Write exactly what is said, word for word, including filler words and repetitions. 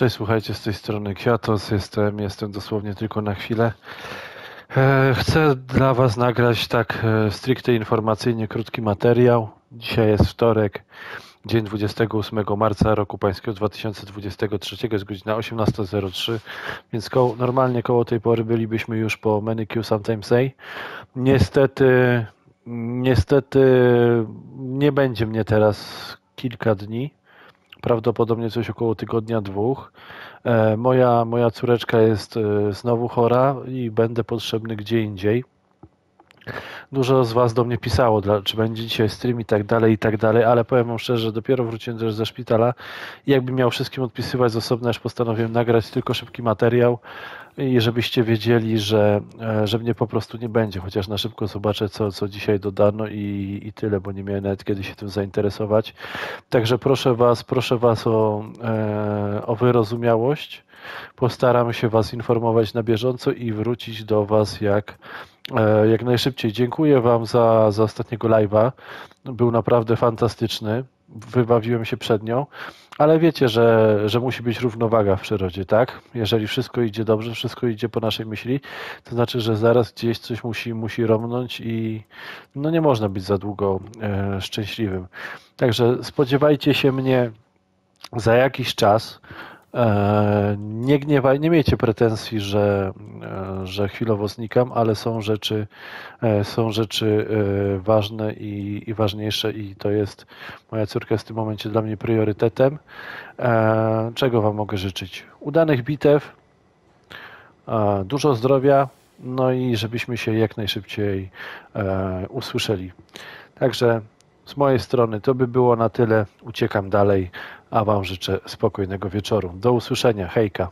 Cześć, słuchajcie, z tej strony Kwiatos, jestem, jestem dosłownie tylko na chwilę. E, Chcę dla Was nagrać tak e, stricte informacyjnie krótki materiał. Dzisiaj jest wtorek, dzień dwudziestego ósmego marca roku pańskiego dwa tysiące dwudziestego trzeciego, jest godzina osiemnasta zero trzy, więc koło, normalnie koło tej pory bylibyśmy już po Many Q Sometimes Say. Niestety, niestety nie będzie mnie teraz kilka dni. Prawdopodobnie coś około tygodnia, dwóch. E, Moja, moja córeczka jest e, znowu chora i będę potrzebny gdzie indziej. Dużo z Was do mnie pisało, dla, czy będzie dzisiaj stream i tak dalej, i tak dalej, ale powiem Wam szczerze, że dopiero wróciłem też ze szpitala i jakbym miał wszystkim odpisywać z osobna, aż postanowiłem nagrać tylko szybki materiał i żebyście wiedzieli, że, e, że mnie po prostu nie będzie, chociaż na szybko zobaczę, co, co dzisiaj dodano i, i tyle, bo nie miałem nawet kiedy się tym zainteresować. Także proszę Was, proszę Was o, e, o wyrozumiałość. Postaram się Was informować na bieżąco i wrócić do Was jak, e, jak najszybciej. Dziękuję Wam za, za ostatniego live'a. Był naprawdę fantastyczny. Wybawiłem się przed nią, ale wiecie, że, że musi być równowaga w przyrodzie, tak? Jeżeli wszystko idzie dobrze, wszystko idzie po naszej myśli, to znaczy, że zaraz gdzieś coś musi, musi romnąć i no nie można być za długo e, szczęśliwym. Także spodziewajcie się mnie za jakiś czas. E, Nie gniewaj, nie miejcie pretensji, że, e, że chwilowo znikam, ale są rzeczy, e, są rzeczy e, ważne i, i ważniejsze i to jest, moja córka jest w tym momencie dla mnie priorytetem. E, Czego Wam mogę życzyć? Udanych bitew, e, dużo zdrowia, no i żebyśmy się jak najszybciej e, usłyszeli. Także z mojej strony to by było na tyle. Uciekam dalej, a Wam życzę spokojnego wieczoru. Do usłyszenia. Hejka.